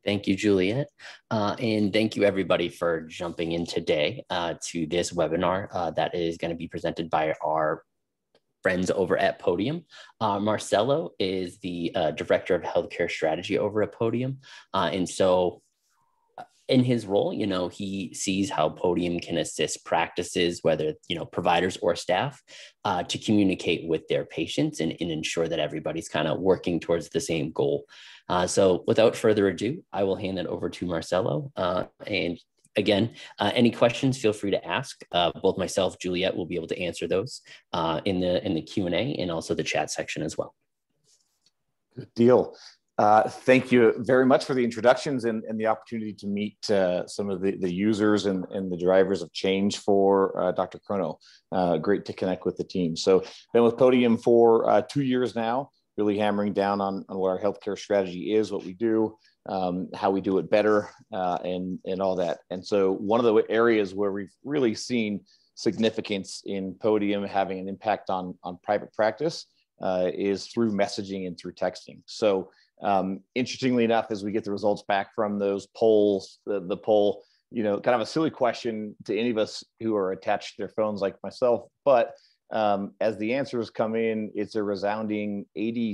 Thank you, Juliet. And thank you, everybody, for jumping in today to this webinar that is going to be presented by our friends over at Podium. Marcelo is the Director of Healthcare Strategy over at Podium. And so in his role, he sees how Podium can assist practices, whether, providers or staff, to communicate with their patients and ensure that everybody's kind of working towards the same goal. So without further ado, I will hand it over to Marcelo. And again, any questions, feel free to ask. Both myself, Juliet, will be able to answer those in the Q&A and also the chat section as well. Good deal. Thank you very much for the introductions and the opportunity to meet some of the users and the drivers of change for DrChrono. Great to connect with the team. So been with Podium for 2 years now, really hammering down on what our healthcare strategy is, what we do, how we do it better, and all that. And so one of the areas where we've really seen significance in Podium having an impact on private practice is through messaging and through texting. So interestingly enough, as we get the results back from those polls, the poll, kind of a silly question to any of us who are attached to their phones like myself, but as the answers come in, it's a resounding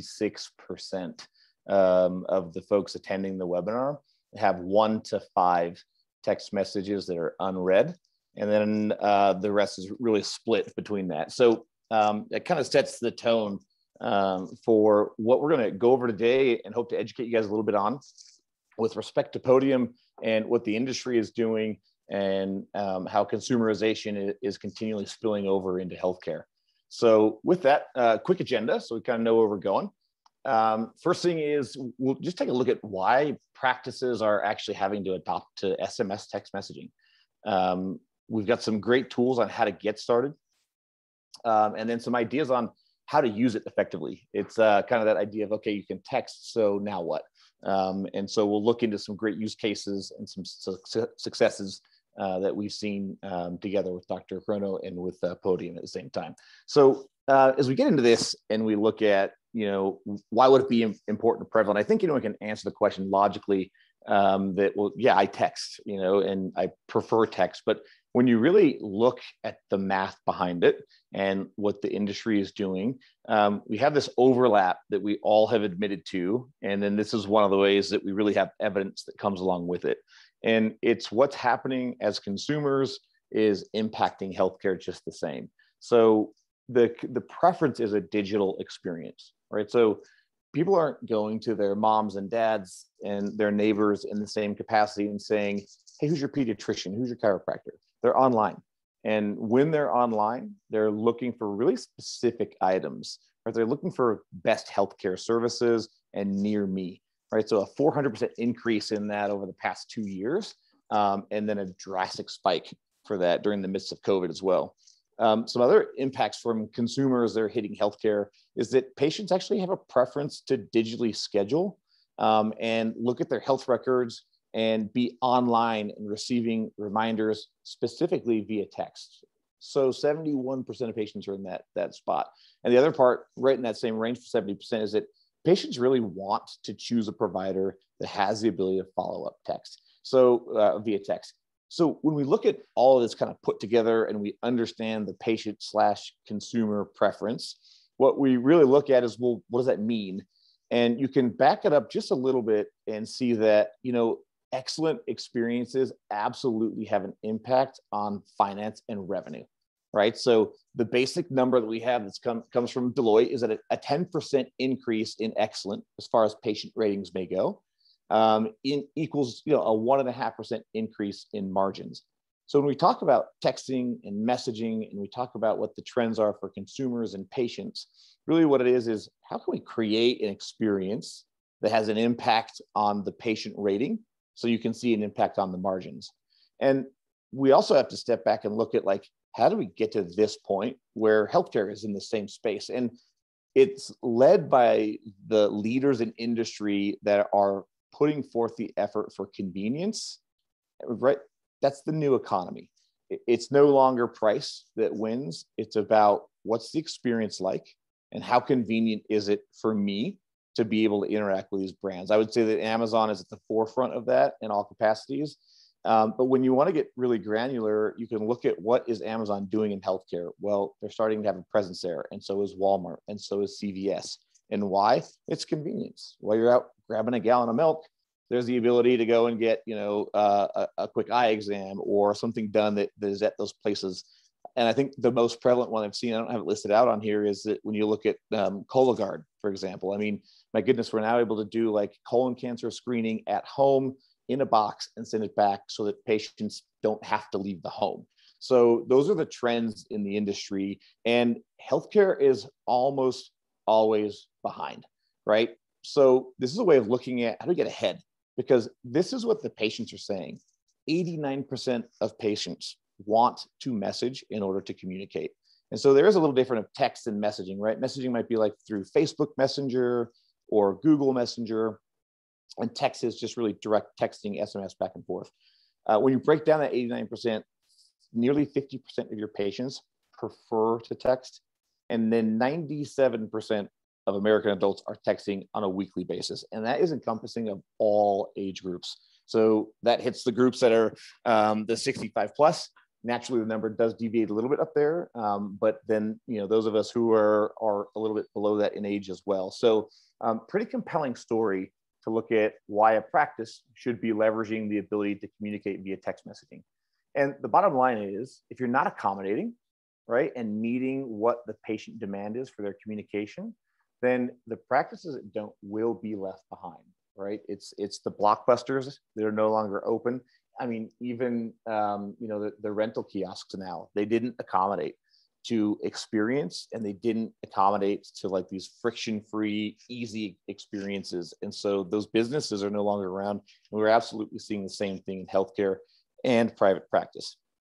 86% of the folks attending the webinar have 1 to 5 text messages that are unread. And then the rest is really split between that. So it kind of sets the tone for what we're going to go over today and hope to educate you guys a little bit on with respect to Podium and what the industry is doing and how consumerization is continually spilling over into healthcare. So with that, quick agenda, so we kind of know where we're going. First thing is we'll just take a look at why practices are actually having to adopt to SMS text messaging. We've got some great tools on how to get started, and then some ideas on how to use it effectively. It's kind of that idea of, okay, you can text, so now what? And so we'll look into some great use cases and some successes that we've seen together with DrChrono and with Podium at the same time. So as we get into this and we look at, why would it be important or prevalent? I think anyone can answer the question logically that, well, yeah, I text, and I prefer text, but when you really look at the math behind it and what the industry is doing, we have this overlap that we all have admitted to. And then this is one of the ways that we really have evidence that comes along with it. And it's what's happening as consumers is impacting healthcare just the same. So the preference is a digital experience, right? So people aren't going to their moms and dads and their neighbors in the same capacity and saying, hey, who's your pediatrician? Who's your chiropractor? They're online. And when they're online, they're looking for really specific items, right? They're looking for best healthcare services and near me, right? So a 400% increase in that over the past 2 years, and then a drastic spike for that during the midst of COVID as well. Some other impacts from consumers that are hitting healthcare is that patients actually have a preference to digitally schedule and look at their health records and be online and receiving reminders specifically via text. So 71% of patients are in that spot. And the other part, right in that same range for 70%, is that patients really want to choose a provider that has the ability to follow up text. So via text. So when we look at all of this kind of put together and we understand the patient/consumer preference, what we really look at is, well, what does that mean? And you can back it up just a little bit and see that, excellent experiences absolutely have an impact on finance and revenue, right? So the basic number that we have that's comes from Deloitte is that a 10% increase in excellent as far as patient ratings may go, equals a 1.5% increase in margins. So when we talk about texting and messaging and we talk about what the trends are for consumers and patients, really what it is how can we create an experience that has an impact on the patient rating so you can see an impact on the margins? And we also have to step back and look at how do we get to this point where healthcare is in the same space? And it's led by the leaders in industry that are putting forth the effort for convenience, right? That's the new economy. It's no longer price that wins. It's about what's the experience like and how convenient is it for me to be able to interact with these brands. I would say that Amazon is at the forefront of that in all capacities. But when you want to get really granular, you can look at what is Amazon doing in healthcare. Well, they're starting to have a presence there, and so is Walmart, and so is CVS. And why? It's convenience. While you're out grabbing a gallon of milk, there's the ability to go and get, a quick eye exam or something done that is at those places. And I think the most prevalent one I've seen, I don't have it listed out on here, is that when you look at Cologuard, for example. I mean, my goodness, we're now able to do like colon cancer screening at home in a box and send it back so that patients don't have to leave the home. So those are the trends in the industry, and healthcare is almost always behind, right? So this is a way of looking at how do we get ahead, because this is what the patients are saying. 89% of patients want to message in order to communicate. And so there is a little different of text and messaging, right? Messaging might be like through Facebook Messenger or Google Messenger, and text is just really direct texting, SMS back and forth. When you break down that 89%, nearly 50% of your patients prefer to text, and then 97% of American adults are texting on a weekly basis, and that is encompassing of all age groups. So that hits the groups that are the 65 plus. Naturally, the number does deviate a little bit up there, but then those of us who are a little bit below that in age as well. So pretty compelling story to look at why a practice should be leveraging the ability to communicate via text messaging. And the bottom line is, if you're not accommodating, right, and meeting what the patient demand is for their communication, then the practices that don't will be left behind, right? It's the blockbusters that are no longer open. I mean, even the rental kiosks now, they didn't accommodate to experience, and they didn't accommodate to like these friction-free, easy experiences. And so those businesses are no longer around. And we're absolutely seeing the same thing in healthcare and private practice.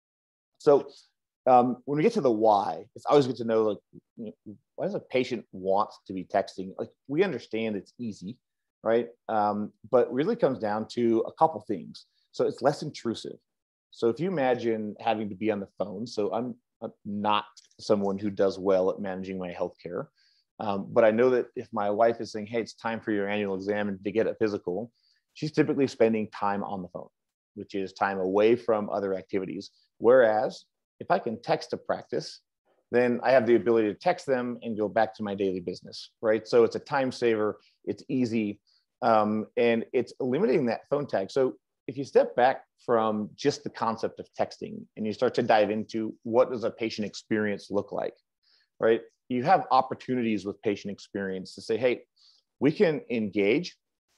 So when we get to the why, it's always good to know, like, why does a patient want to be texting? Like, we understand it's easy, right? But really comes down to a couple things. So it's less intrusive. So if you imagine having to be on the phone, so I'm not someone who does well at managing my healthcare, but I know that if my wife is saying, hey, it's time for your annual exam and to get a physical, she's typically spending time on the phone, which is time away from other activities. Whereas if I can text a practice, then I have the ability to text them and go back to my daily business, right? So it's a time saver, it's easy, and it's eliminating that phone tag. So if you step back from just the concept of texting and you start to dive into what does a patient experience look like, right? You have opportunities with patient experience to say, hey, we can engage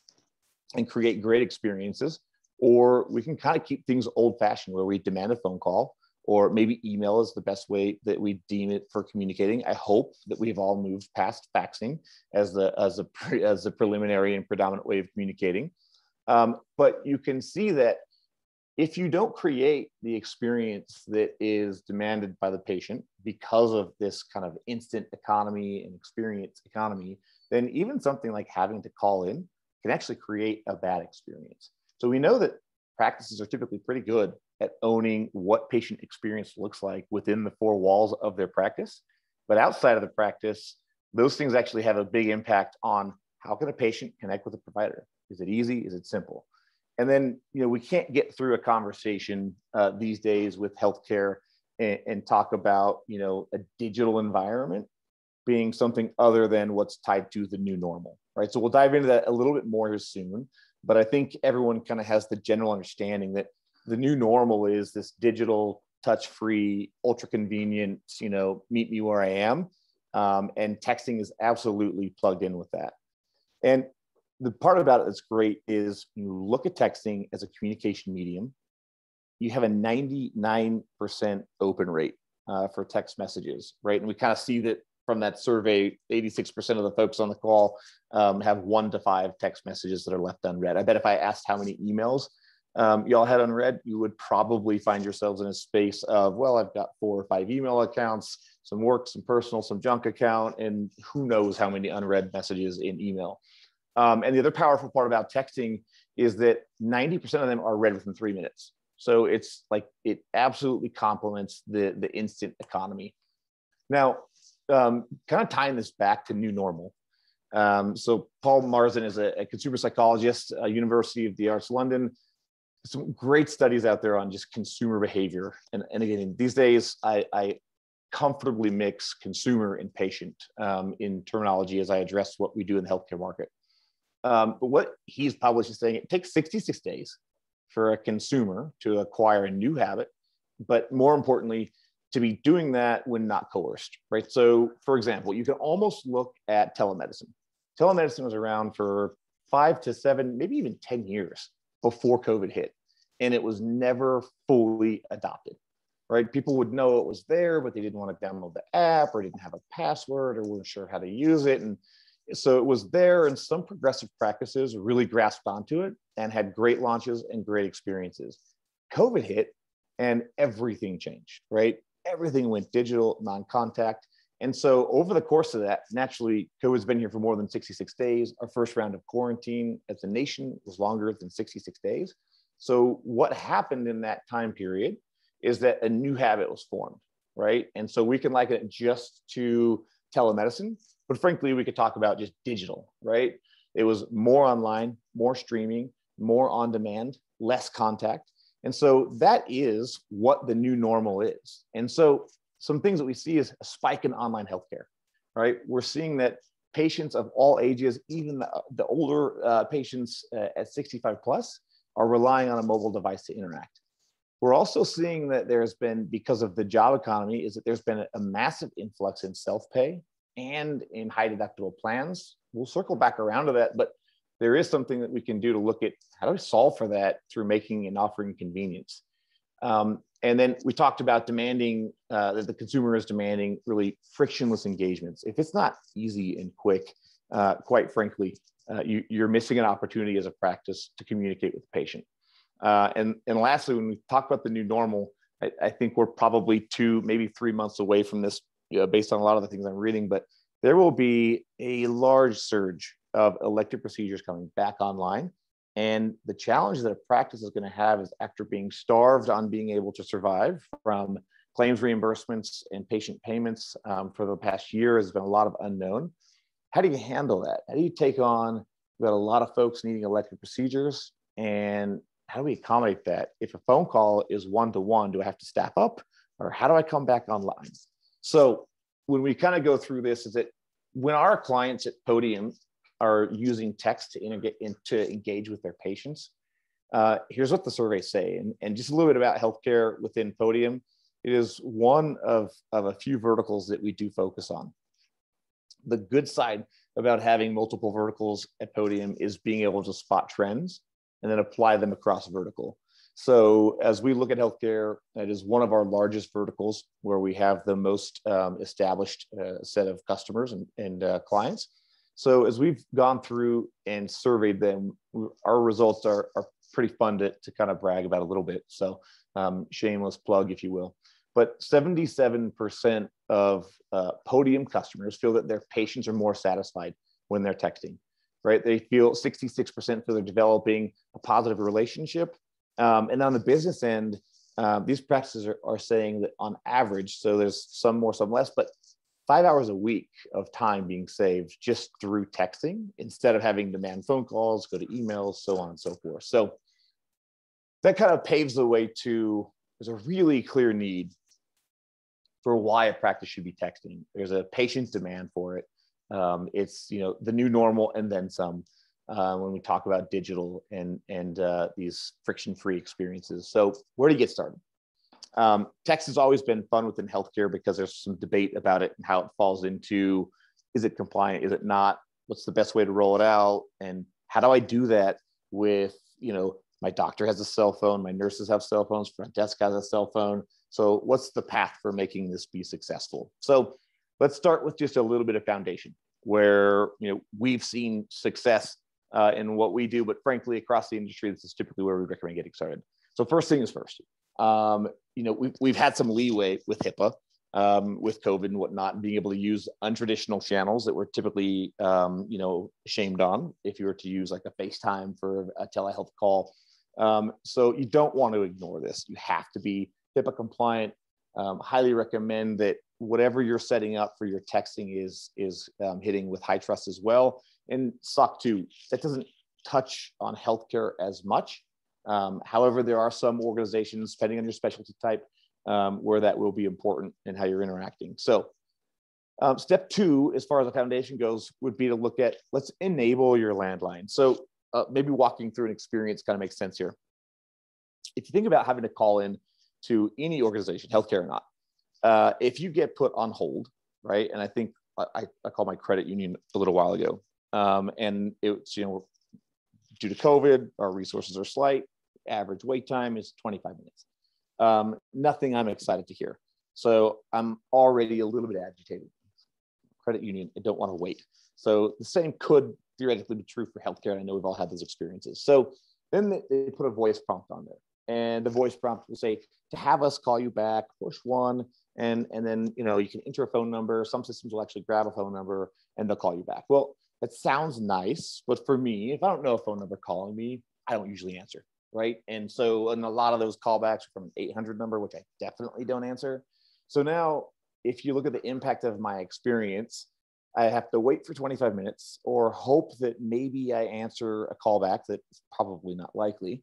and create great experiences, or we can kind of keep things old fashioned where we demand a phone call, or maybe email is the best way that we deem it for communicating. I hope that we've all moved past faxing as the preliminary and predominant way of communicating. But you can see that if you don't create the experience that is demanded by the patient because of this kind of instant economy and experience economy, then even something like having to call in can actually create a bad experience. So we know that practices are typically pretty good at owning what patient experience looks like within the four walls of their practice. But outside of the practice, those things actually have a big impact on how can a patient connect with a provider. Is it easy? Is it simple? And then, we can't get through a conversation these days with healthcare and talk about, a digital environment being something other than what's tied to the new normal, right? So we'll dive into that a little bit more here soon. But I think everyone kind of has the general understanding that the new normal is this digital, touch-free, ultra convenient, meet me where I am. And texting is absolutely plugged in with that. And the part about it that's great is you look at texting as a communication medium, you have a 99% open rate for text messages, right? And we kind of see that from that survey, 86% of the folks on the call have 1 to 5 text messages that are left unread. I bet if I asked how many emails y'all had unread, you would probably find yourselves in a space of, well, I've got 4 or 5 email accounts, some work, some personal, some junk account, and who knows how many unread messages in email. And the other powerful part about texting is that 90% of them are read within 3 minutes. So it's like, it absolutely complements the instant economy. Now, kind of tying this back to new normal, So Paul Marsden is a consumer psychologist, University of the Arts London. Some great studies out there on just consumer behavior. And again, these days, I comfortably mix consumer and patient in terminology as I address what we do in the healthcare market. But what he's published is saying it takes 66 days for a consumer to acquire a new habit, but more importantly, to be doing that when not coerced, right? So for example, you can almost look at telemedicine. Telemedicine was around for 5 to 7, maybe even 10 years before COVID hit, and it was never fully adopted, right? People would know it was there, but they didn't want to download the app or didn't have a password or weren't sure how to use it. And so it was there, and some progressive practices really grasped onto it and had great launches and great experiences. COVID hit and everything changed, right? Everything went digital, non-contact. And so over the course of that, naturally, COVID's been here for more than 66 days. Our first round of quarantine as a nation was longer than 66 days. So what happened in that time period is that a new habit was formed, right? And so we can liken it just to telemedicine, but frankly, we could talk about just digital, right? It was more online, more streaming, more on demand, less contact. And so that is what the new normal is. And so some things that we see is a spike in online healthcare, right? We're seeing that patients of all ages, even the older patients at 65 plus, are relying on a mobile device to interact. We're also seeing that there's been, because of the job economy, is that there's been a massive influx in self-pay and in high deductible plans. We'll circle back around to that, but there is something that we can do to look at how do we solve for that through making and offering convenience. And then we talked about demanding, that the consumer is demanding really frictionless engagements. If it's not easy and quick, quite frankly, you're missing an opportunity as a practice to communicate with the patient. And lastly, when we talk about the new normal, I think we're probably 2, maybe 3 months away from this, based on a lot of the things I'm reading, but there will be a large surge of elective procedures coming back online. And the challenge that a practice is going to have is, after being starved on being able to survive from claims reimbursements and patient payments for the past year, has been a lot of unknown. How do you handle that? How do you take on, we've got a lot of folks needing elective procedures, and how do we accommodate that? If a phone call is one-to-one, do I have to staff up, or how do I come back online? So when we kind of go through this, is that when our clients at Podium are using text to engage with their patients, here's what the surveys say. And just a little bit about healthcare within Podium. It is one of a few verticals that we do focus on. The good side about having multiple verticals at Podium is being able to spot trends and then apply them across vertical. So as we look at healthcare, it is one of our largest verticals where we have the most established set of customers and clients. So as we've gone through and surveyed them, our results are pretty fun to kind of brag about a little bit. So shameless plug, if you will. But 77% of Podium customers feel that their patients are more satisfied when they're texting, right? They feel 66% feel they're developing a positive relationship. And on the business end, these practices are saying that on average, so there's some more, some less, but 5 hours a week of time being saved just through texting, instead of having to man phone calls, go to emails, so on and so forth. So that kind of paves the way to, there's a really clear need for why a practice should be texting. There's a patient demand for it. It's, the new normal and then some, when we talk about digital and these friction-free experiences. So where to get started? Text has always been fun within healthcare because there's some debate about it and how it falls into, is it compliant? Is it not? What's the best way to roll it out? And how do I do that with, my doctor has a cell phone, my nurses have cell phones, front desk has a cell phone. So what's the path for making this be successful? So let's start with just a little bit of foundation where, we've seen success in what we do, but frankly, across the industry, this is typically where we recommend getting started. So first thing is first. We've had some leeway with HIPAA, with COVID and whatnot, and being able to use untraditional channels that we're typically, shamed on if you were to use like a FaceTime for a telehealth call. So you don't want to ignore this. You have to be HIPAA compliant. Highly recommend that whatever you're setting up for your texting is hitting with high trust as well. And SOC 2, that doesn't touch on healthcare as much. However, there are some organizations, depending on your specialty type, where that will be important in how you're interacting. So step 2, as far as the foundation goes, would be to look at, let's enable your landline. So maybe walking through an experience kind of makes sense here. If you think about having to call in to any organization, healthcare or not, if you get put on hold, right? And I think I called my credit union a little while ago, and it's, due to COVID, our resources are slight. Average wait time is 25 minutes. Nothing I'm excited to hear. So I'm already a little bit agitated. Credit union, I don't want to wait. So the same could theoretically be true for healthcare. And I know we've all had those experiences. So then they put a voice prompt on there. And the voice prompt will say, to have us call you back, push 1. And then, you can enter a phone number. Some systems will actually grab a phone number and they'll call you back. Well, that sounds nice. But for me, if I don't know a phone number calling me, I don't usually answer. Right. And so, and a lot of those callbacks are from an 800 number, which I definitely don't answer. So now, if you look at the impact of my experience, I have to wait for 25 minutes or hope that maybe I answer a callback that's probably not likely.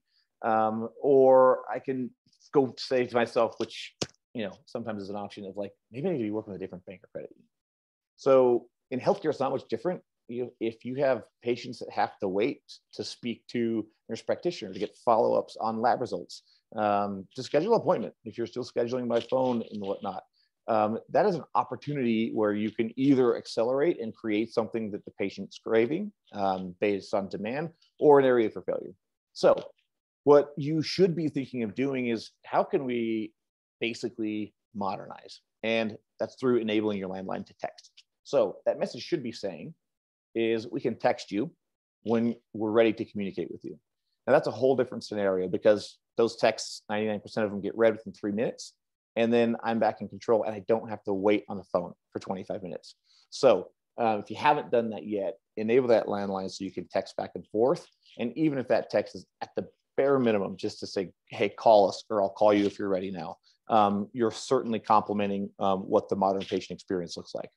Or I can go say to myself, which, sometimes is an option of like, maybe I need to be working with a different bank or credit union. So in healthcare, it's not much different. If you have patients that have to wait to speak to nurse practitioner to get follow-ups on lab results, to schedule an appointment, if you're still scheduling by phone and whatnot, that is an opportunity where you can either accelerate and create something that the patient's craving based on demand, or an area for failure. So what you should be thinking of doing is, how can we basically modernize? And that's through enabling your landline to text. So that message should be saying is, we can text you when we're ready to communicate with you. Now that's a whole different scenario, because those texts, 99% of them get read within 3 minutes. And then I'm back in control and I don't have to wait on the phone for 25 minutes. So if you haven't done that yet, enable that landline so you can text back and forth. And even if that text is at the bare minimum, just to say, hey, call us, or I'll call you if you're ready now, you're certainly complementing what the modern patient experience looks like.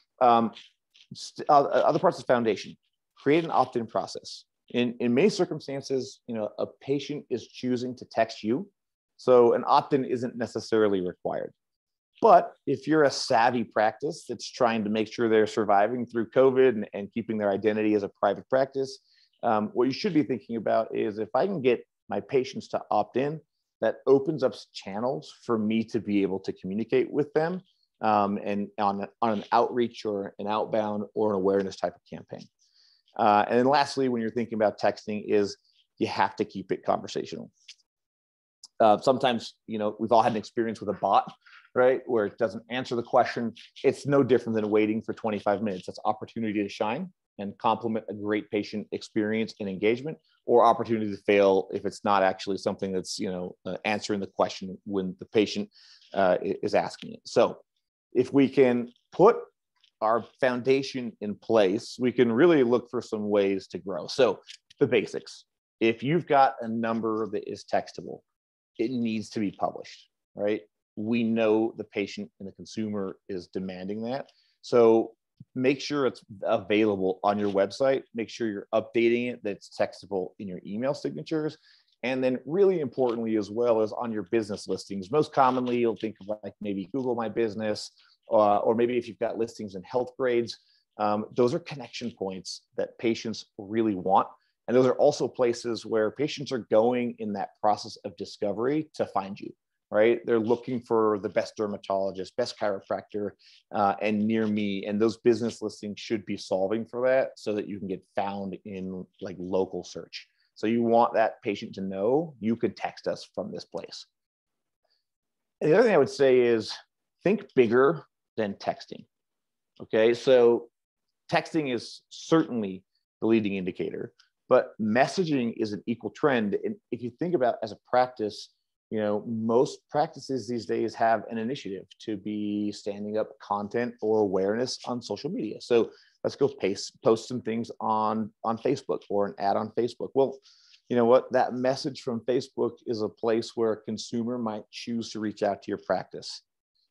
Other parts of the foundation, create an opt-in process. In many circumstances, a patient is choosing to text you. So an opt-in isn't necessarily required. But if you're a savvy practice that's trying to make sure they're surviving through COVID and keeping their identity as a private practice, what you should be thinking about is, if I can get my patients to opt in, that opens up channels for me to be able to communicate with them, and on an outreach or an outbound or an awareness type of campaign. And then lastly, when you're thinking about texting, is you have to keep it conversational. Sometimes, we've all had an experience with a bot, right, where it doesn't answer the question. It's no different than waiting for 25 minutes. That's opportunity to shine and complement a great patient experience and engagement, or opportunity to fail if it's not actually something that's, answering the question when the patient is asking it. So if we can put our foundation in place, we can really look for some ways to grow. So the basics, if you've got a number that is textable, it needs to be published, right? We know the patient and the consumer is demanding that. So make sure it's available on your website. Make sure you're updating it, that it's textable in your email signatures. And then really importantly, as well, as on your business listings. Most commonly, you'll think of like maybe Google My Business, or maybe if you've got listings in health grades, those are connection points that patients really want. And those are also places where patients are going in that process of discovery to find you, right? They're looking for the best dermatologist, best chiropractor, and near me. And those business listings should be solving for that, so that you can get found in like local search. So you want that patient to know you could text us from this place. And the other thing I would say is, think bigger than texting. Okay, so texting is certainly the leading indicator, but messaging is an equal trend. And if you think about as a practice, most practices these days have an initiative to be standing up content or awareness on social media. So let's go post some things on Facebook, or an ad on Facebook. Well, you know what? That message from Facebook is a place where a consumer might choose to reach out to your practice.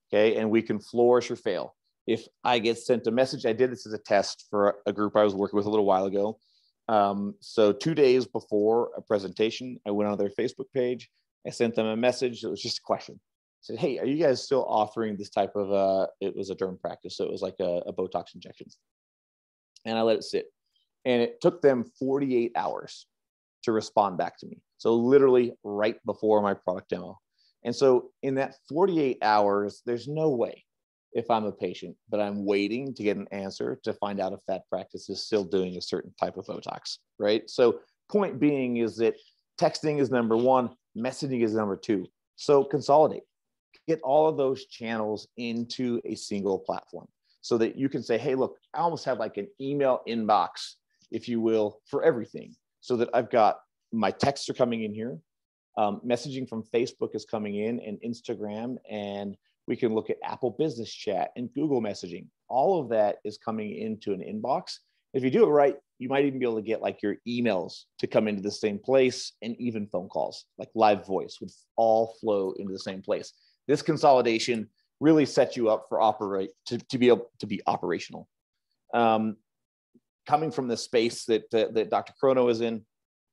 okay? And we can flourish or fail. If I get sent a message, I did this as a test for a group I was working with a little while ago. So 2 days before a presentation, I went on their Facebook page. I sent them a message. It was just a question. I said, hey, are you guys still offering this type of, it was a derm practice. So it was like a Botox injections. And I let it sit. And it took them 48 hours to respond back to me. So literally right before my product demo. And so in that 48 hours, there's no way, if I'm a patient, but I'm waiting to get an answer to find out if that practice is still doing a certain type of Botox, right? So point being is that texting is number one, messaging is number two. So consolidate, get all of those channels into a single platform so that you can say, hey, look, I almost have like an email inbox, if you will, for everything. So that I've got my texts are coming in here, messaging from Facebook is coming in, and Instagram, and we can look at Apple Business Chat and Google messaging. All of that is coming into an inbox. If you do it right, you might even be able to get like your emails to come into the same place, and even phone calls, like live voice would all flow into the same place. This consolidation really sets you up for to be able to be operational. Coming from the space that DrChrono is in,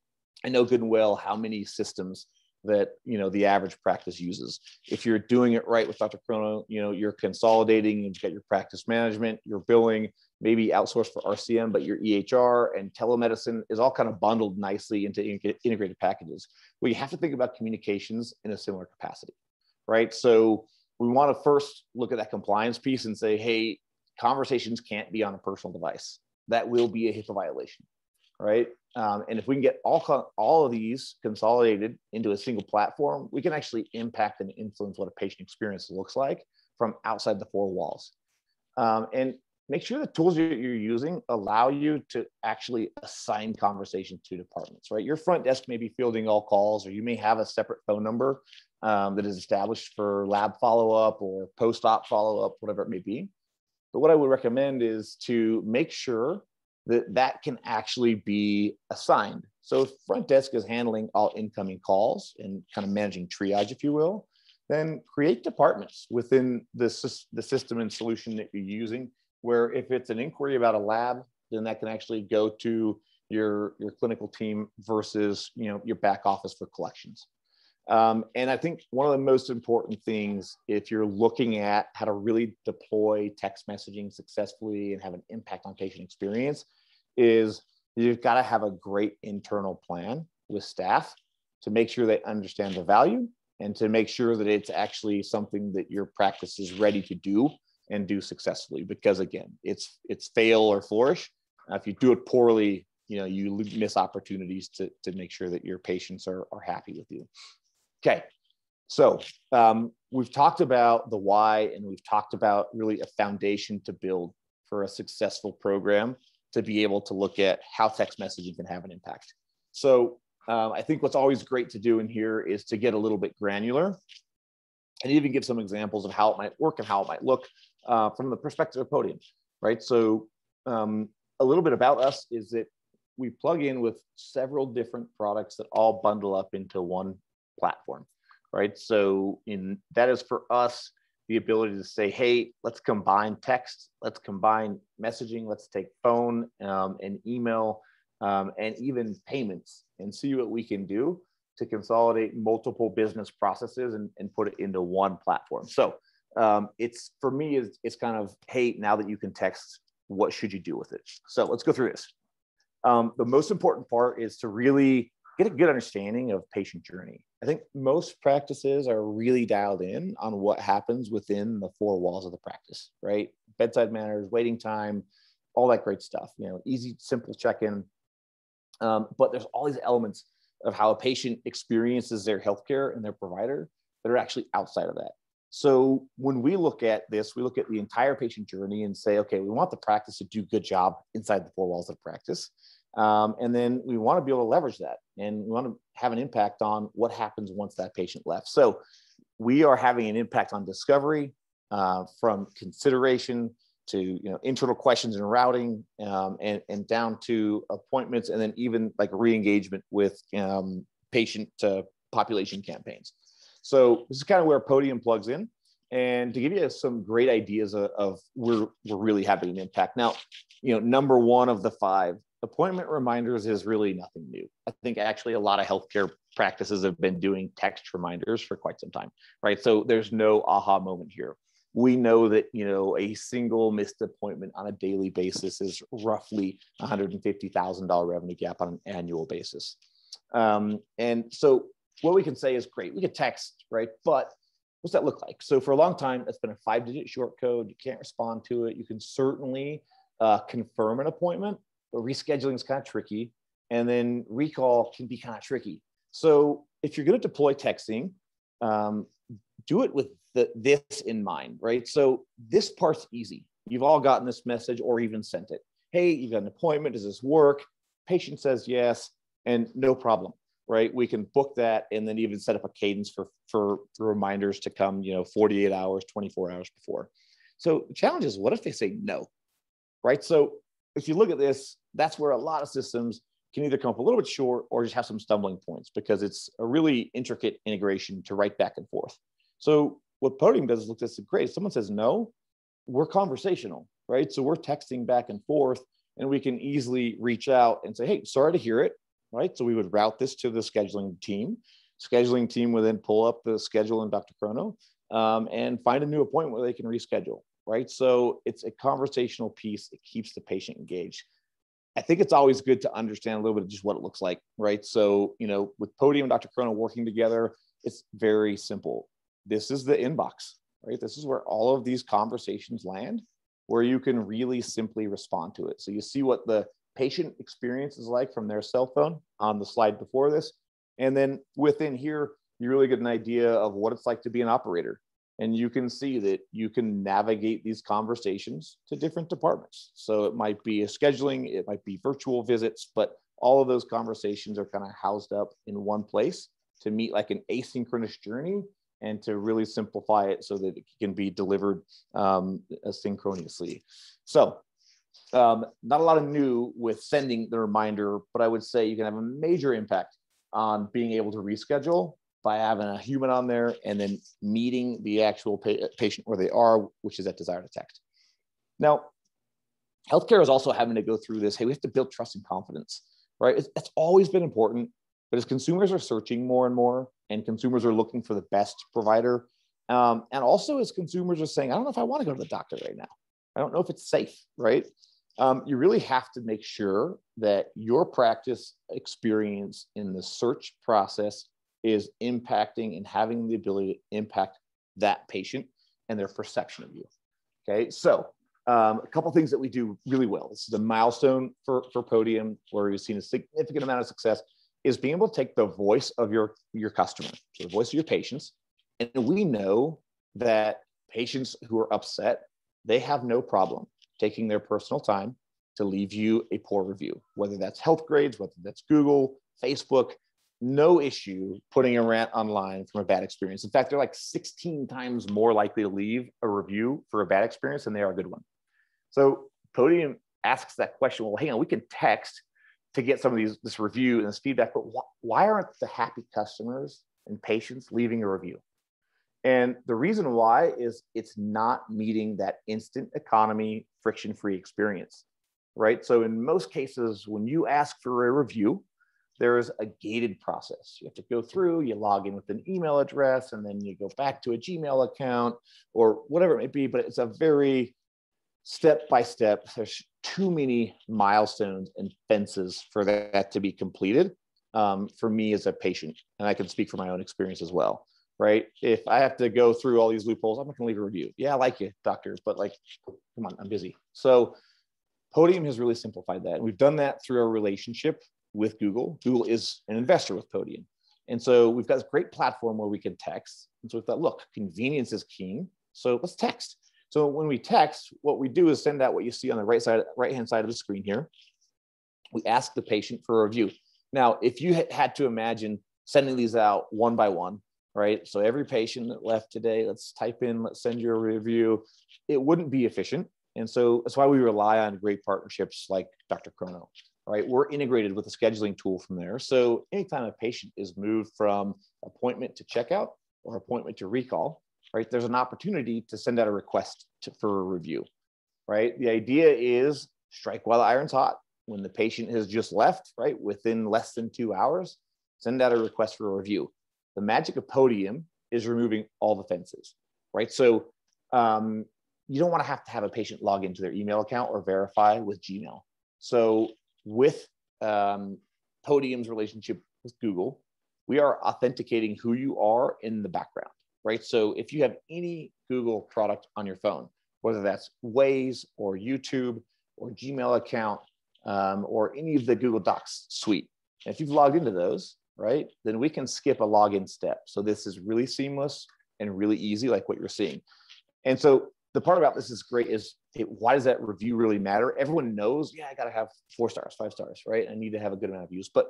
I know good and well how many systems that the average practice uses. If you're doing it right with DrChrono, you're consolidating, and you've got your practice management, your billing, maybe outsourced for RCM, but your EHR and telemedicine is all kind of bundled nicely into integrated packages. Well, you have to think about communications in a similar capacity, right? So we want to first look at that compliance piece and say, hey, conversations can't be on a personal device. That will be a HIPAA violation, right? And if we can get all of these consolidated into a single platform, we can actually impact and influence what a patient experience looks like from outside the four walls. And make sure the tools you're using allow you to actually assign conversations to departments, right? Your front desk may be fielding all calls, or you may have a separate phone number that is established for lab follow-up or post-op follow-up, whatever it may be. But what I would recommend is to make sure that can actually be assigned. So if front desk is handling all incoming calls and kind of managing triage, if you will, then create departments within the system and solution that you're using, where if it's an inquiry about a lab, then that can actually go to your clinical team versus your back office for collections. And I think one of the most important things, if you're looking at how to really deploy text messaging successfully and have an impact on patient experience, is you've got to have a great internal plan with staff to make sure they understand the value, and to make sure that it's actually something that your practice is ready to do and do successfully. Because again, it's fail or flourish. If you do it poorly, you miss opportunities to make sure that your patients are happy with you. Okay, so we've talked about the why, and we've talked about really a foundation to build for a successful program to be able to look at how text messaging can have an impact. So I think what's always great to do in here is to get a little bit granular and even give some examples of how it might work and how it might look from the perspective of Podium, right? So a little bit about us is that we plug in with several different products that all bundle up into one platform, right? So that is for us the ability to say, hey, let's combine text, let's combine messaging, let's take phone and email and even payments, and see what we can do to consolidate multiple business processes and put it into one platform. So it's, for me, it's kind of, hey, now that you can text, what should you do with it? So let's go through this. The most important part is to really get a good understanding of patient journey. I think most practices are really dialed in on what happens within the four walls of the practice, right? Bedside manners, waiting time, all that great stuff, easy, simple check-in. But there's all these elements of how a patient experiences their healthcare and their provider that are actually outside of that. So when we look at this, we look at the entire patient journey and say, okay, we want the practice to do a good job inside the four walls of the practice. And then we want to be able to leverage that, and we want to have an impact on what happens once that patient left. So we are having an impact on discovery, from consideration to internal questions and routing, and down to appointments, and then even like re-engagement with patient population campaigns. So this is kind of where Podium plugs in. and to give you some great ideas of where we're really having an impact. Now, number one of the 5, appointment reminders is really nothing new. I think actually a lot of healthcare practices have been doing text reminders for quite some time, right? So there's no aha moment here. We know that, a single missed appointment on a daily basis is roughly $150,000 revenue gap on an annual basis. And so what we can say is great. We could text, right? But what's that look like? So for a long time, it's been a 5-digit short code. You can't respond to it. You can certainly confirm an appointment, but rescheduling is kind of tricky. And then recall can be kind of tricky. So if you're going to deploy texting, do it with this in mind, right? So this part's easy. You've all gotten this message or even sent it. Hey, you've got an appointment. Does this work? Patient says yes, and no problem, right? We can book that and then even set up a cadence for reminders to come, 48 hours, 24 hours before. So the challenge is, what if they say no, right? So if you look at this, that's where a lot of systems can either come up a little bit short or just have some stumbling points because it's a really intricate integration to write back and forth. So what Podium does is look at this great. If someone says no, we're conversational, right? So we're texting back and forth and we can easily reach out and say, hey, sorry to hear it, right? So we would route this to the scheduling team. Scheduling team would then pull up the schedule in DrChrono and find a new appointment where they can reschedule, right? So it's a conversational piece. It keeps the patient engaged. I think it's always good to understand a little bit of just what it looks like, right? So, with Podium and DrChrono working together, it's very simple. This is the inbox, right? This is where all of these conversations land, where you can really simply respond to it. So you see what the patient experience is like from their cell phone on the slide before this. And then within here, you really get an idea of what it's like to be an operator. And you can see that you can navigate these conversations to different departments. So it might be a scheduling, it might be virtual visits, but all of those conversations are kind of housed up in one place to meet like an asynchronous journey and to really simplify it so that it can be delivered synchronously. So not a lot of new with sending the reminder, but I would say you can have a major impact on being able to reschedule by having a human on there and then meeting the actual patient where they are, which is that desire to text. Now, healthcare is also having to go through this. Hey, we have to build trust and confidence, right? It's always been important, but as consumers are searching more and more and consumers are looking for the best provider, and also as consumers are saying, I don't know if I want to go to the doctor right now. I don't know if it's safe, right? You really have to make sure that your practice experience in the search process is impacting and having the ability to impact that patient and their perception of you. Okay, so a couple of things that we do really well. This is a milestone for Podium where we've seen a significant amount of success is being able to take the voice of your customer, so the voice of your patients. And we know that patients who are upset, they have no problem taking their personal time to leave you a poor review, whether that's health grades, whether that's Google, Facebook, no issue putting a rant online from a bad experience. In fact, they're like 16 times more likely to leave a review for a bad experience than they are a good one. So Podium asks that question, well, hang on, we can text to get some of this review and this feedback, but why aren't the happy customers and patients leaving a review? And the reason why is it's not meeting that instant economy, friction-free experience, right? So in most cases, when you ask for a review, there is a gated process. You have to go through, you log in with an email address, and then you go back to a Gmail account or whatever it may be, but it's a very step-by-step. There's too many milestones and fences for that to be completed for me as a patient. And I can speak from my own experience as well, right? If I have to go through all these loopholes, I'm not gonna leave a review. Yeah, I like you, doctor, but like, come on, I'm busy. So Podium has really simplified that. And we've done that through our relationship with Google. Google is an investor with Podium. And so we've got this great platform where we can text. And so we thought, look, convenience is king. So let's text. So when we text, what we do is send out what you see on the right-hand side of the screen here. We ask the patient for a review. Now, if you had to imagine sending these out one by one, right? So every patient that left today, let's type in, let's send you a review. It wouldn't be efficient. And so that's why we rely on great partnerships like DrChrono, right? We're integrated with a scheduling tool from there. So anytime a patient is moved from appointment to checkout or appointment to recall, right? There's an opportunity to send out a request for a review, right? The idea is strike while the iron's hot. When the patient has just left, right, within less than 2 hours, send out a request for a review. The magic of Podium is removing all the fences, right? So you don't want to have a patient log into their email account or verify with Gmail. So with Podium's relationship with Google, we are authenticating who you are in the background, right? So if you have any Google product on your phone, whether that's Waze or YouTube or Gmail account or any of the Google Docs suite, if you've logged into those, right, then we can skip a login step. So this is really seamless and really easy, like what you're seeing. And so the part about this is great is why does that review really matter? Everyone knows, yeah, I got to have 4 stars, 5 stars, right? I need to have a good amount of views, but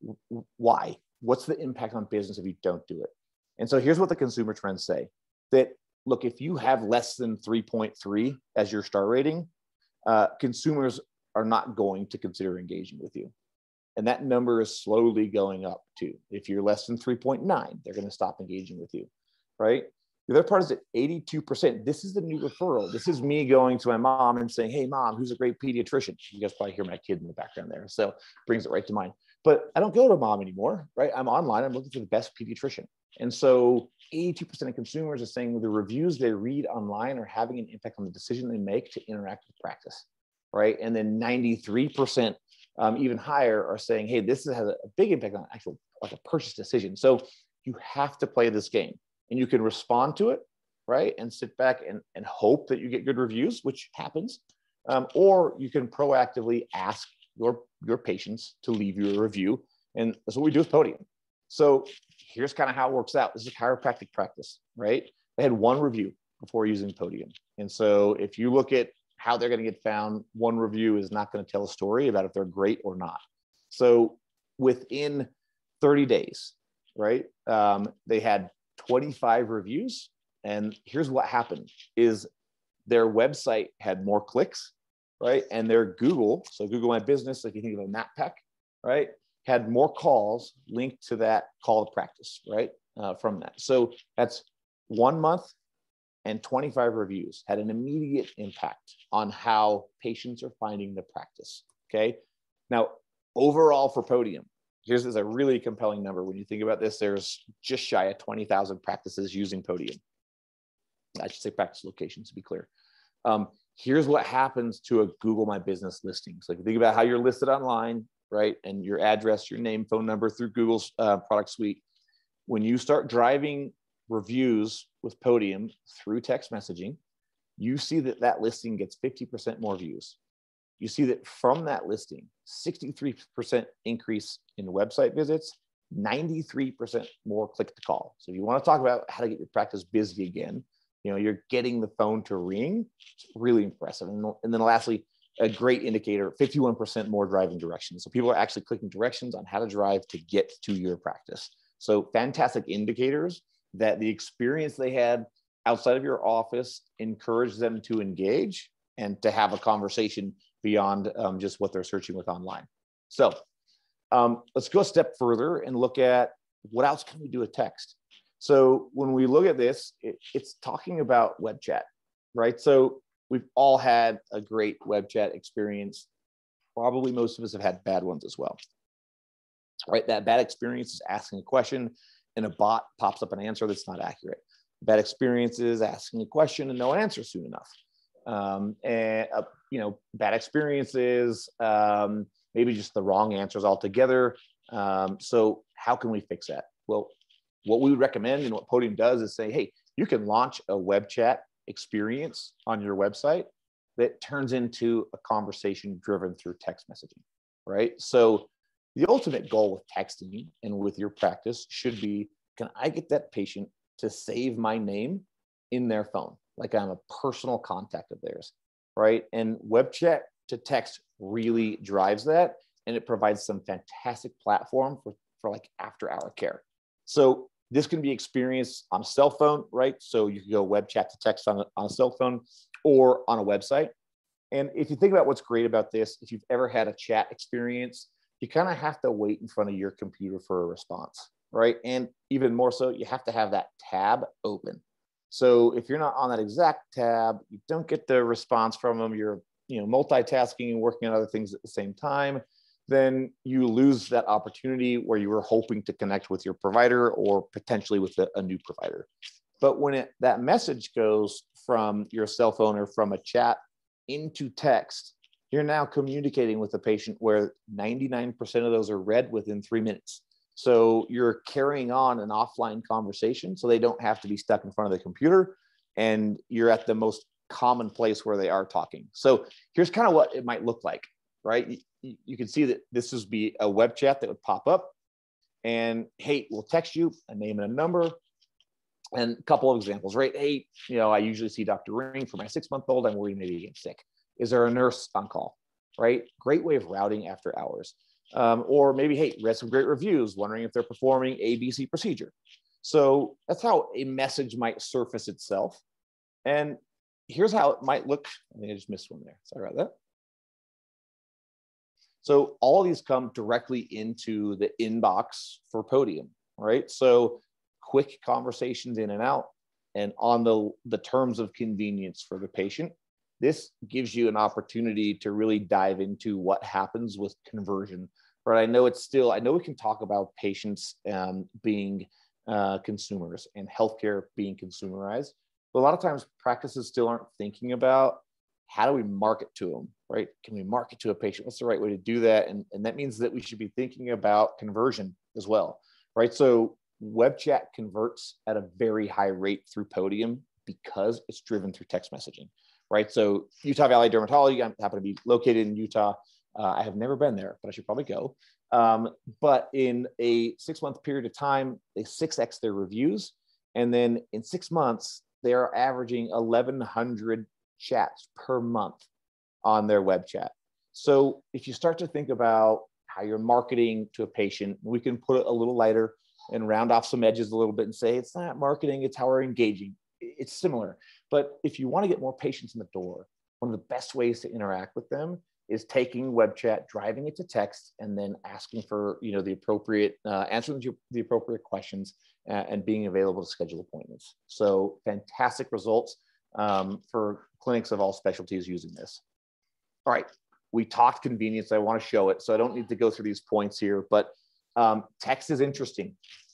why? What's the impact on business if you don't do it? And so here's what the consumer trends say, that look, if you have less than 3.3 as your star rating, consumers are not going to consider engaging with you. And that number is slowly going up too. If you're less than 3.9, they're going to stop engaging with you, right? The other part is that 82%, this is the new referral. This is me going to my mom and saying, hey, mom, who's a great pediatrician? You guys probably hear my kid in the background there. So brings it right to mind. But I don't go to mom anymore, right? I'm online. I'm looking for the best pediatrician. And so 82% of consumers are saying the reviews they read online are having an impact on the decision they make to interact with practice, right? And then 93%, even higher, are saying, hey, this has a big impact on actual like a purchase decision. So you have to play this game. And you can respond to it, right? And sit back and hope that you get good reviews, which happens. Or you can proactively ask your patients to leave you a review. And that's what we do with Podium. So here's kind of how it works out. This is chiropractic practice, right? They had 1 review before using Podium. And so if you look at how they're going to get found, 1 review is not going to tell a story about if they're great or not. So within 30 days, right, they had 25 reviews. And here's what happened is their website had more clicks, right? And their Google, so Google My Business, like you think of a map pack, right, had more calls linked to that call to practice, right, from that. So that's 1 month and 25 reviews had an immediate impact on how patients are finding the practice, okay? Now, overall for Podium, here's a really compelling number. When you think about this, there's just shy of 20,000 practices using Podium. I should say practice locations to be clear. Here's what happens to a Google My Business listing. So if you think about how you're listed online, right? And your address, your name, phone number through Google's product suite. When you start driving reviews with Podium through text messaging, you see that listing gets 50% more views. You see that from that listing, 63% increase in website visits, 93% more click to call. So if you want to talk about how to get your practice busy again, you're getting the phone to ring. It's really impressive. And then lastly, a great indicator, 51% more driving directions. So people are actually clicking directions on how to drive to get to your practice. So fantastic indicators that the experience they had outside of your office encouraged them to engage and to have a conversation beyond just what they're searching with online. So let's go a step further and look at what else can we do with text. So when we look at this, it's talking about web chat, right? So we've all had a great web chat experience. Probably most of us have had bad ones as well, right? That bad experience is asking a question and a bot pops up an answer that's not accurate. Bad experience is asking a question and no one answers soon enough. Bad experiences, maybe just the wrong answers altogether. So how can we fix that? Well, what we would recommend and what Podium does is say, hey, you can launch a web chat experience on your website that turns into a conversation driven through text messaging, right? So the ultimate goal with texting and with your practice should be, can I get that patient to save my name in their phone? Like I'm a personal contact of theirs, right? And web chat to text really drives that. And it provides some fantastic platform for like after hour care. So this can be experienced on a cell phone, right? So you can go web chat to text on a cell phone or on a website. And if you think about what's great about this, if you've ever had a chat experience, you kind of have to wait in front of your computer for a response, right? And even more so, you have to have that tab open. So if you're not on that exact tab, you don't get the response from them, you're multitasking and working on other things at the same time, then you lose that opportunity where you were hoping to connect with your provider or potentially with a new provider. But when that message goes from your cell phone or from a chat into text, you're now communicating with the patient where 99% of those are read within 3 minutes. So you're carrying on an offline conversation so they don't have to be stuck in front of the computer, and you're at the most common place where they are talking. So here's kind of what it might look like, right? You can see that this would be a web chat that would pop up, and hey, we'll text you a name and a number and a couple of examples, right? Hey, I usually see Dr. Ring for my 6-month-old. I'm worried maybe getting sick. Is there a nurse on call, right? Great way of routing after hours. Or maybe, hey, read some great reviews, wondering if they're performing ABC procedure. So that's how a message might surface itself. And here's how it might look. I think I just missed one there. Sorry about that. So all of these come directly into the inbox for Podium, right? So quick conversations in and out, and on the terms of convenience for the patient. This gives you an opportunity to really dive into what happens with conversion, right? I know we can talk about patients being consumers and healthcare being consumerized, but a lot of times practices still aren't thinking about how do we market to them, right? Can we market to a patient? What's the right way to do that? And that means that we should be thinking about conversion as well, right? So web chat converts at a very high rate through Podium because it's driven through text messaging. Right. So Utah Valley Dermatology, I happen to be located in Utah. I have never been there, but I should probably go. But in a 6-month period of time, they 6x their reviews. And then in 6 months, they are averaging 1,100 chats per month on their web chat. So if you start to think about how you're marketing to a patient, we can put it a little lighter and round off some edges a little bit and say, it's not marketing, it's how we're engaging. It's similar. But if you want to get more patients in the door, one of the best ways to interact with them is taking web chat, driving it to text, and then asking for the appropriate answering the appropriate questions and being available to schedule appointments. So fantastic results for clinics of all specialties using this. All right, we talked convenience. I want to show it, so I don't need to go through these points here. But text is interesting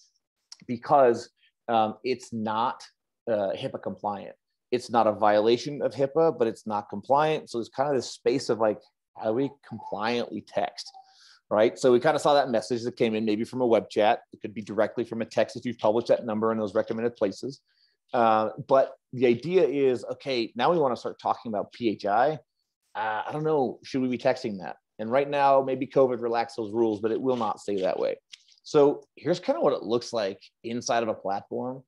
because it's not HIPAA compliant. It's not a violation of HIPAA, but it's not compliant. So there's kind of this space of like, how do we compliantly text, right? So we kind of saw that message that came in maybe from a web chat. It could be directly from a text if you've published that number in those recommended places. But the idea is, okay, now we want to start talking about PHI. I don't know, should we be texting that? And right now, maybe COVID relaxed those rules, but it will not stay that way. So here's kind of what it looks like inside of a platform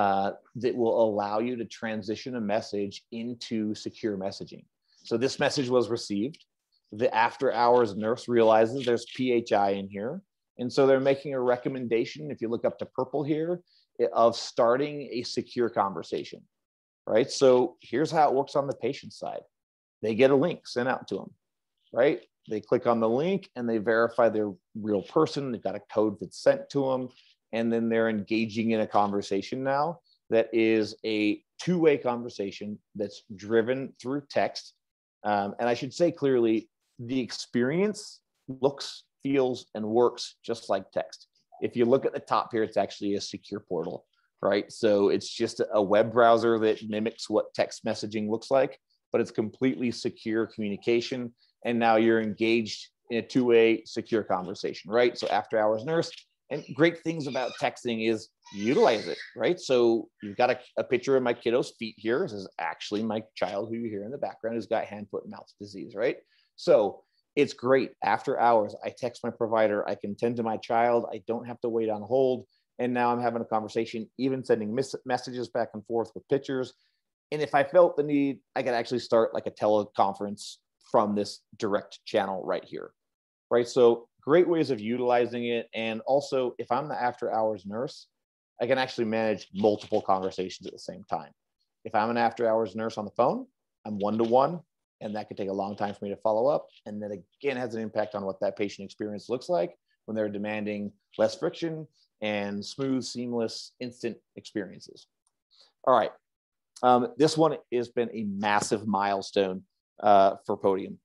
that will allow you to transition a message into secure messaging. So this message was received. The after hours nurse realizes there's PHI in here. And so they're making a recommendation, if you look up to purple here, of starting a secure conversation, right? So here's how it works on the patient side. They get a link sent out to them, right? They click on the link and they verify they're a real person. They've got a code that's sent to them. And then they're engaging in a conversation now that is a two-way conversation that's driven through text. And I should say clearly, the experience looks, feels, and works just like text. If you look at the top here, it's actually a secure portal, right? So it's just a web browser that mimics what text messaging looks like, but it's completely secure communication. And now you're engaged in a two-way secure conversation, right? So after hours nurse, and great things about texting is utilize it, right? So you've got a picture of my kiddo's feet here. This is actually my child who you hear in the background who's got hand, foot, and mouth disease, right? So it's great. After hours, I text my provider. I can tend to my child. I don't have to wait on hold. And now I'm having a conversation, even sending messages back and forth with pictures. And if I felt the need, I could actually start like a teleconference from this direct channel right here, right? So great ways of utilizing it. And also, if I'm the after hours nurse, I can actually manage multiple conversations at the same time. If I'm an after hours nurse on the phone, I'm one-to-one, and that could take a long time for me to follow up. And that again has an impact on what that patient experience looks like when they're demanding less friction and smooth, seamless, instant experiences. All right, This one has been a massive milestone for Podium.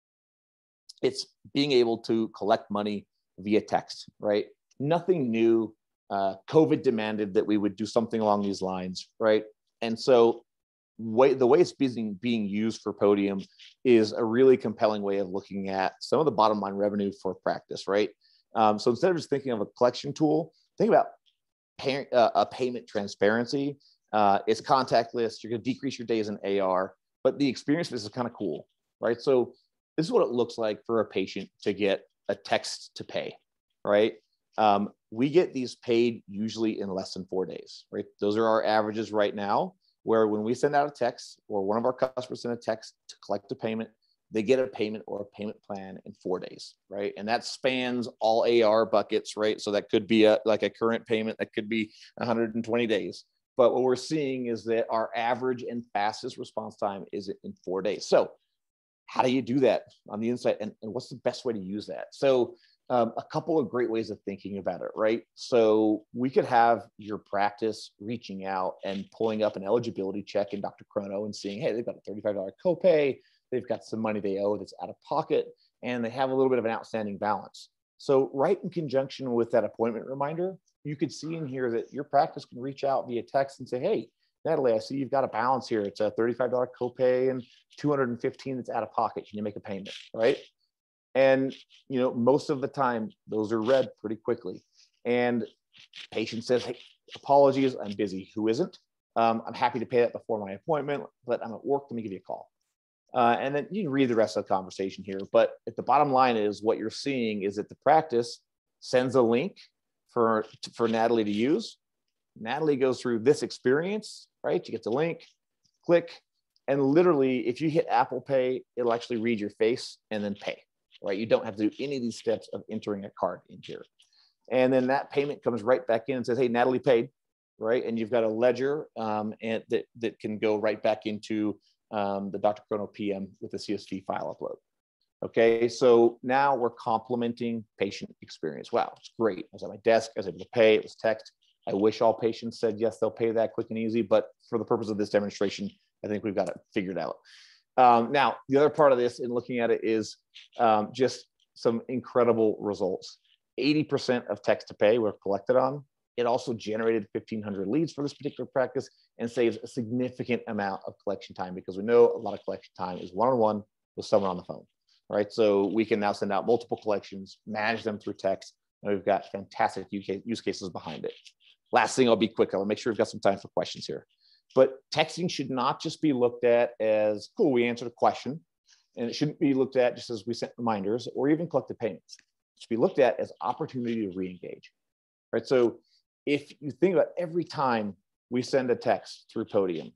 It's being able to collect money via text, right? Nothing new. COVID demanded that we would do something along these lines, right? And so the way it's being used for Podium is a really compelling way of looking at some of the bottom line revenue for practice, right? So instead of just thinking of a collection tool, think about a payment transparency. It's contactless. You're going to decrease your days in AR, but the experience is kind of cool, right? So this is what it looks like for a patient to get a text to pay, right? We get these paid usually in less than 4 days, right? Those are our averages right now, where when we send out a text or one of our customers send a text to collect a payment, they get a payment or a payment plan in 4 days, right? And that spans all AR buckets, right? So that could be like a current payment, that could be 120 days. But what we're seeing is that our average and fastest response time is in 4 days. So how do you do that on the inside? And what's the best way to use that? So a couple of great ways of thinking about it, right? So we could have your practice reaching out and pulling up an eligibility check in DrChrono and seeing, hey, they've got a $35 copay, they've got some money they owe that's out of pocket, and they have a little bit of an outstanding balance. So right in conjunction with that appointment reminder, you could see in here that your practice can reach out via text and say, hey, Natalie, I see you've got a balance here. It's a $35 copay and $215 that's out of pocket. Can you make a payment, right? And most of the time, those are read pretty quickly. And patient says, hey, apologies, I'm busy. Who isn't? I'm happy to pay that before my appointment, but I'm at work. Let me give you a call. And then you can read the rest of the conversation here. But at the bottom line is what you're seeing is that the practice sends a link for Natalie to use. Natalie goes through this experience, right? You get the link, click, and literally, if you hit Apple Pay, it'll actually read your face and then pay, right? You don't have to do any of these steps of entering a card in here. And then that payment comes right back in and says, hey, Natalie paid, right? And you've got a ledger and that can go right back into the DrChrono PM with the CSV file upload. Okay, so now we're complementing patient experience. Wow, it's great. I was at my desk, I was able to pay, it was text. I wish all patients said, yes, they'll pay that quick and easy, but for the purpose of this demonstration, I think we've got it figured out. Now, the other part of this in looking at it is just some incredible results. 80% of text to pay were collected on. It also generated 1,500 leads for this particular practice and saves a significant amount of collection time, because we know a lot of collection time is one-on-one with someone on the phone, right? So we can now send out multiple collections, manage them through text, and we've got fantastic use cases behind it. Last thing, I'll be quick. I'll make sure we've got some time for questions here. But texting should not just be looked at as, cool, we answered a question. And it shouldn't be looked at just as we sent reminders or even collected payments. It should be looked at as opportunity to re-engage, right? So if you think about every time we send a text through Podium,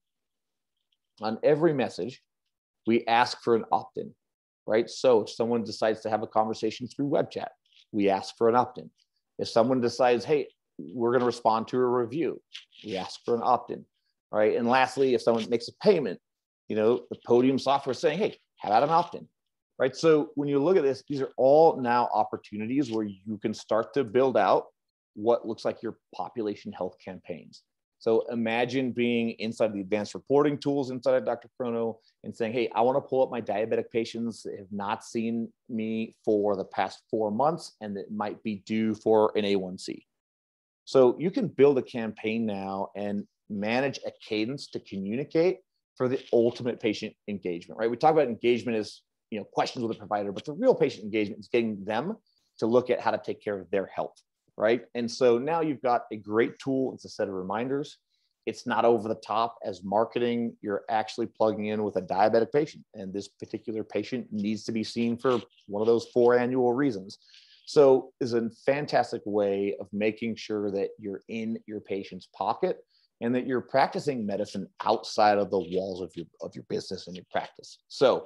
on every message, we ask for an opt-in, right? So if someone decides to have a conversation through web chat, we ask for an opt-in. If someone decides, hey, we're going to respond to a review, we ask for an opt-in, right? And lastly, if someone makes a payment, the Podium software is saying, hey, how about an opt-in, right? So when you look at this, these are all now opportunities where you can start to build out what looks like your population health campaigns. So imagine being inside the advanced reporting tools inside of DrChrono and saying, hey, I want to pull up my diabetic patients that have not seen me for the past 4 months and that might be due for an A1C. So you can build a campaign now and manage a cadence to communicate for the ultimate patient engagement, right? We talk about engagement as questions with the provider, but the real patient engagement is getting them to look at how to take care of their health, right? And so now you've got a great tool. It's a set of reminders. It's not over the top as marketing. You're actually plugging in with a diabetic patient, and this particular patient needs to be seen for one of those 4 annual reasons. So it's a fantastic way of making sure that you're in your patient's pocket and that you're practicing medicine outside of the walls of your business and your practice. So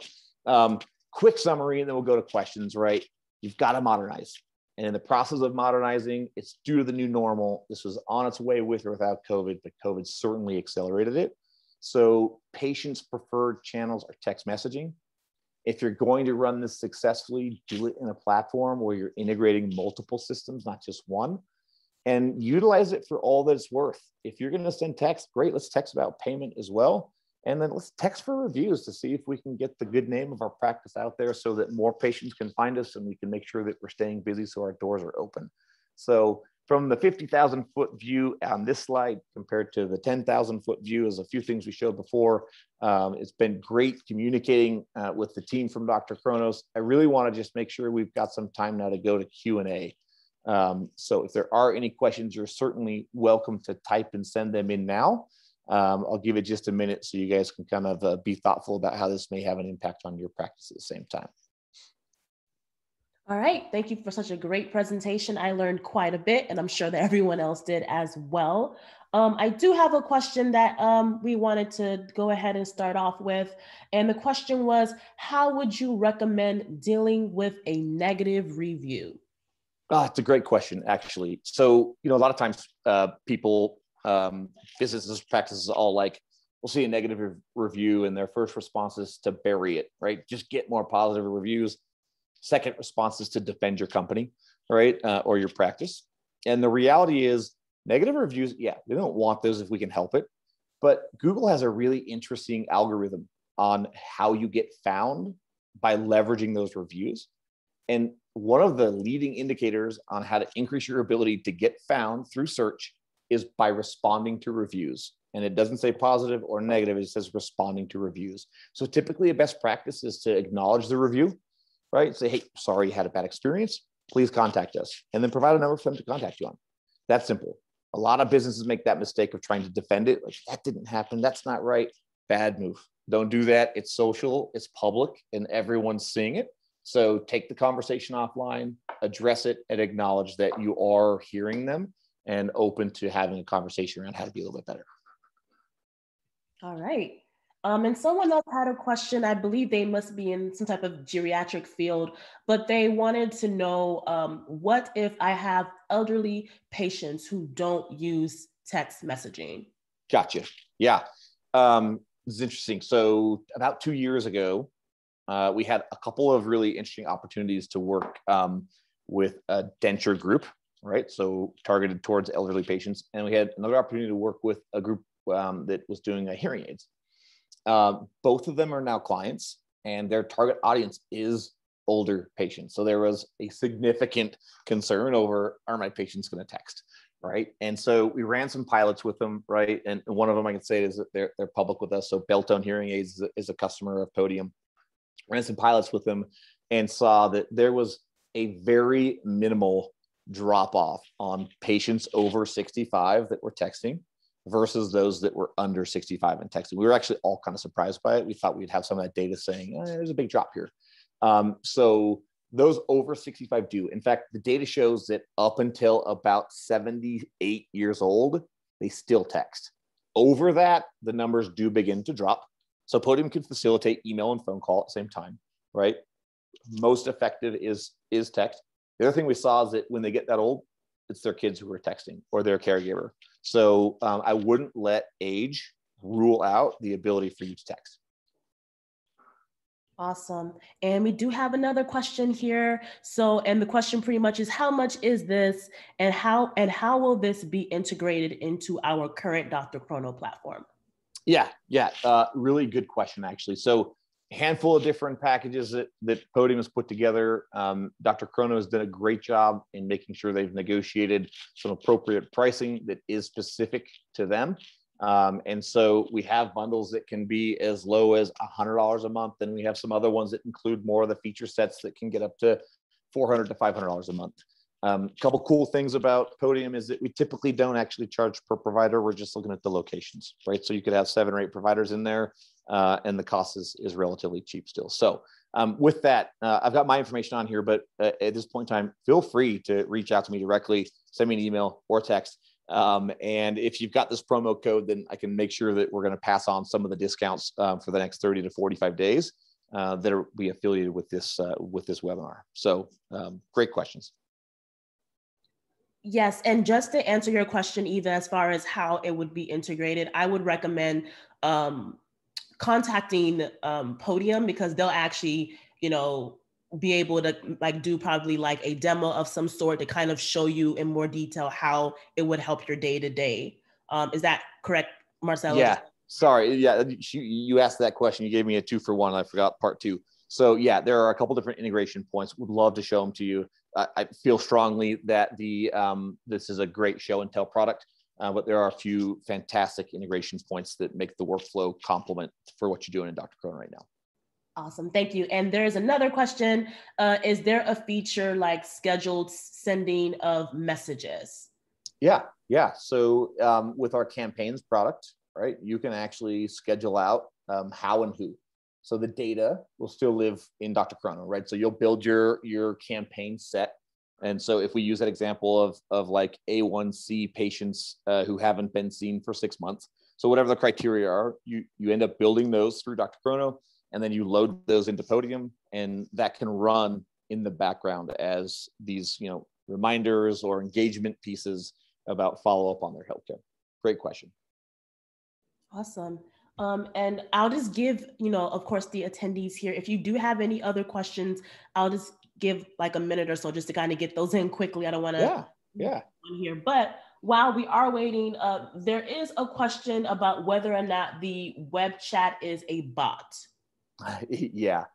quick summary, and then we'll go to questions, right? You've got to modernize. And in the process of modernizing, it's due to the new normal. This was on its way with or without COVID, but COVID certainly accelerated it. So patients' preferred channels are text messaging. If you're going to run this successfully, do it in a platform where you're integrating multiple systems, not just one. and utilize it for all that it's worth. If you're going to send text, great, let's text about payment as well. And then let's text for reviews to see if we can get the good name of our practice out there so that more patients can find us and we can make sure that we're staying busy so our doors are open. So from the 50,000 foot view on this slide compared to the 10,000 foot view, is a few things we showed before. It's been great communicating with the team from DrChrono. I really want to just make sure we've got some time now to go to Q&A. So if there are any questions, you're certainly welcome to type and send them in now. I'll give it just a minute so you guys can kind of be thoughtful about how this may have an impact on your practice at the same time. All right, thank you for such a great presentation. I learned quite a bit, and I'm sure that everyone else did as well. I do have a question that we wanted to go ahead and start off with. And the question was, how would you recommend dealing with a negative review? It's a great question, actually. So, a lot of times people, businesses, practices, all like, we'll see a negative review and their first response is to bury it, right? Just get more positive reviews. Second response is to defend your company, right? Or your practice. And the reality is negative reviews, yeah, we don't want those if we can help it. But Google has a really interesting algorithm on how you get found by leveraging those reviews. And one of the leading indicators on how to increase your ability to get found through search is by responding to reviews. And it doesn't say positive or negative, it says responding to reviews. So typically a best practice is to acknowledge the review, right? Say, hey, sorry you had a bad experience. Please contact us. And then provide a number for them to contact you on. That's simple. A lot of businesses make that mistake of trying to defend it. Like, that didn't happen. That's not right. Bad move. Don't do that. It's social, it's public, and everyone's seeing it. So take the conversation offline, address it, and acknowledge that you are hearing them and open to having a conversation around how to be a little bit better. All right. And someone else had a question. I believe they must be in some type of geriatric field, but they wanted to know, what if I have elderly patients who don't use text messaging? Gotcha. Yeah. This is interesting. So about 2 years ago, we had a couple of really interesting opportunities to work with a denture group, right? So targeted towards elderly patients. And we had another opportunity to work with a group that was doing hearing aids. Both of them are now clients, and their target audience is older patients. So there was a significant concern over, are my patients going to text, right? And so we ran some pilots with them, right? And one of them I can say is that they're public with us. So Beltone Hearing Aids is a customer of Podium. Ran some pilots with them and saw that there was a very minimal drop off on patients over 65 that were texting versus those that were under 65 and texting. We were actually all kind of surprised by it. We thought we'd have some of that data saying, there's a big drop here. So those over 65 do. In fact, the data shows that up until about 78 years old, they still text. Over that, the numbers do begin to drop. So Podium can facilitate email and phone call at the same time, right? Most effective is text. The other thing we saw is that when they get that old, it's their kids who are texting or their caregiver. So I wouldn't let age rule out the ability for you to text. Awesome. And we do have another question here. So, and the question pretty much is, how much is this, and how will this be integrated into our current DrChrono platform? Yeah. Really good question, actually. So a handful of different packages that Podium has put together. DrChrono has done a great job in making sure they've negotiated some appropriate pricing that is specific to them. And so we have bundles that can be as low as $100 a month. And we have some other ones that include more of the feature sets that can get up to $400 to $500 a month. A couple cool things about Podium is that we typically don't actually charge per provider. We're just looking at the locations, right? So you could have 7 or 8 providers in there, and the cost is relatively cheap still. So with that, I've got my information on here, but at this point in time, feel free to reach out to me directly, send me an email or text. And if you've got this promo code, then I can make sure that we're going to pass on some of the discounts for the next 30 to 45 days that will be affiliated with this webinar. So great questions. Yes, and just to answer your question, Eva, as far as how it would be integrated, I would recommend contacting Podium, because they'll actually, be able to like do probably like a demo of some sort to kind of show you in more detail how it would help your day to day. Is that correct, Marcelo? Yeah, sorry. Yeah, you asked that question. You gave me a 2-for-1. I forgot part 2. So yeah, there are a couple different integration points. Would love to show them to you. I feel strongly that this is a great show and tell product, but there are a few fantastic integrations points that make the workflow complement for what you're doing in DrChrono right now. Awesome, thank you. And there's another question. Is there a feature like scheduled sending of messages? Yeah. So with our campaigns product, right, you can actually schedule out how and who. So the data will still live in DrChrono, right? So you'll build your campaign set. And so if we use that example of like A1C patients who haven't been seen for 6 months, so whatever the criteria are, you end up building those through DrChrono, and then you load those into Podium, and that can run in the background as these, reminders or engagement pieces about follow-up on their healthcare. Great question. Awesome. And I'll just give, of course, the attendees here, if you do have any other questions, I'll just give like a minute or so just to kind of get those in quickly. I don't want to here, but while we are waiting, there is a question about whether or not the web chat is a bot. Yeah.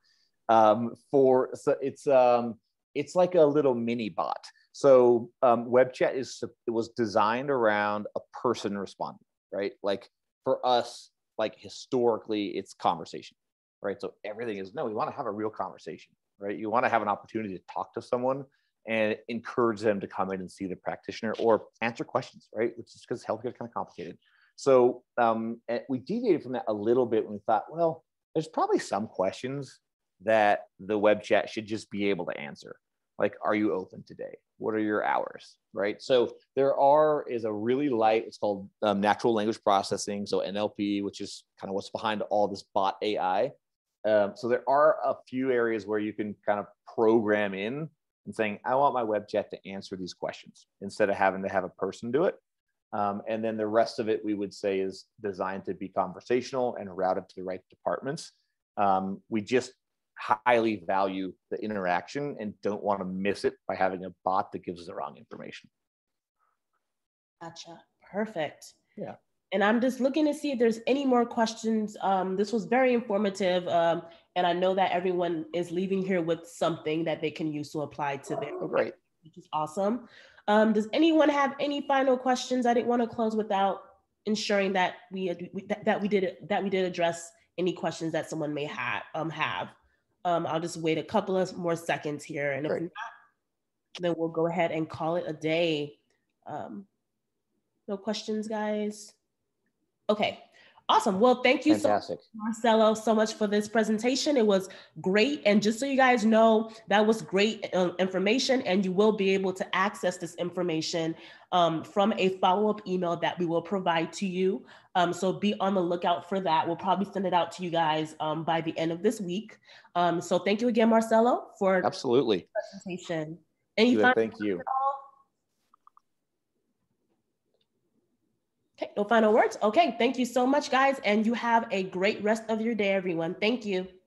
So it's like a little mini bot. So web chat it was designed around a person responding, right? Like for us, like historically, it's conversation, right? So everything is, no, we want to have a real conversation, right? You want to have an opportunity to talk to someone and encourage them to come in and see the practitioner or answer questions, right? Which is because healthcare is kind of complicated. So we deviated from that a little bit when we thought, well, there's probably some questions that the web chat should just be able to answer. Like, are you open today? What are your hours, right? So is a really light, it's called natural language processing, so NLP, which is kind of what's behind all this bot AI. So there are a few areas where you can kind of program in and saying, I want my web chat to answer these questions instead of having to have a person do it. And then the rest of it, we would say, is designed to be conversational and routed to the right departments. We just highly value the interaction and don't want to miss it by having a bot that gives us the wrong information. Gotcha. Perfect. Yeah. And I'm just looking to see if there's any more questions. This was very informative. And I know that everyone is leaving here with something that they can use to apply to their great. Which is awesome. Does anyone have any final questions? I didn't want to close without ensuring that we did address any questions that someone may have. I'll just wait a couple of more seconds here, and if not, then we'll go ahead and call it a day. No questions, guys? Okay, awesome. Well, thank you so much, Marcelo, so much for this presentation. It was great. And just so you guys know, that was great information, and you will be able to access this information from a follow-up email that we will provide to you. So be on the lookout for that. We'll probably send it out to you guys by the end of this week. So thank you again, Marcelo, for the presentation. Thank you. Okay, no final words. Okay, thank you so much, guys. And you have a great rest of your day, everyone. Thank you.